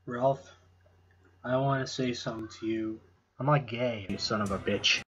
Ralph, I want to say something to you. I'm not gay, you son of a bitch.